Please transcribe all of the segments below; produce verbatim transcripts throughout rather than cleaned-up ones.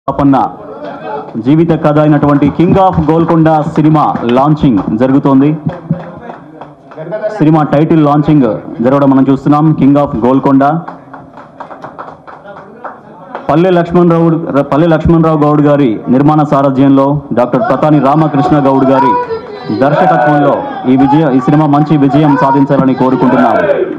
పాపన్న జీవిత కథ అయినటువంటి king of Golconda cinema launching జరుగుతోంది. సినిమా టైటిల్ లాంచింగ్ జరగడం మనం చూస్తున్నాం. కింగ్ ఆఫ్ గోల్కొండ పల్లె లక్ష్మణరావు పల్లె లక్ష్మణరావు గౌడ్ గారి నిర్మాణ సారథ్యంలో డాక్టర్ ప్రతాని రామకృష్ణ గౌడ్ గారి దర్శకత్వంలో ఈ విజయ ఈ సినిమా మంచి విజయం సాధించాలని కోరుకుంటున్నాం.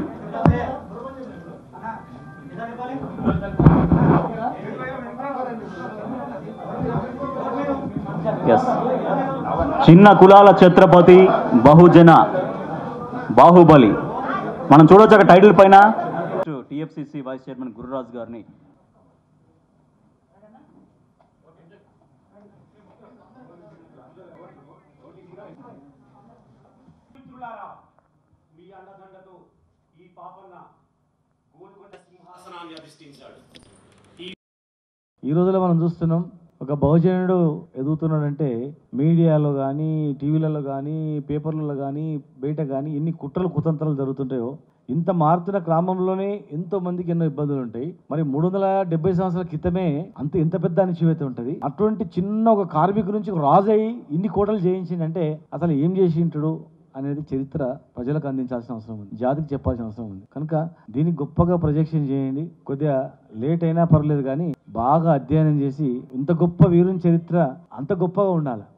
ఎస్ చిన్న కులాల ఛత్రపతి బహుజన బాహుబలి మనం చూడొచ్చు ఒక టైటిల్ పైన. టిఎఫ్సిసి వైస్ చైర్మన్ గురురాజ్ గారిని ఈ రోజులో మనం చూస్తున్నాం ఒక బహుజనుడు ఎదుగుతున్నాడంటే మీడియాలో కానీ టీవీలలో కానీ పేపర్లలో కానీ బయట కానీ ఎన్ని కుట్రలు కుతంత్రాలు జరుగుతుంటాయో, ఇంత మారుతున్న గ్రామంలోనే ఎంతో మందికి ఎన్నో ఇబ్బందులు ఉంటాయి. మరి మూడు వందల డెబ్బై సంవత్సరాల క్రితమే అంత ఎంత పెద్ద అణచివేత ఉంటుంది. అటువంటి చిన్న ఒక కార్మికుడి నుంచి ఒక రాజు అయి ఇన్ని కోటలు చేయించిందంటే అసలు ఏం చేసింటాడు అనేది చరిత్ర ప్రజలకు అందించాల్సిన అవసరం ఉంది, జాతికి చెప్పాల్సిన అవసరం ఉంది. కనుక దీన్ని గొప్పగా ప్రొజెక్షన్ చేయండి. కొద్దిగా లేట్ అయినా పర్లేదు కానీ బాగా అధ్యయనం చేసి ఇంత గొప్ప వీరుని చరిత్ర అంత గొప్పగా ఉండాలి.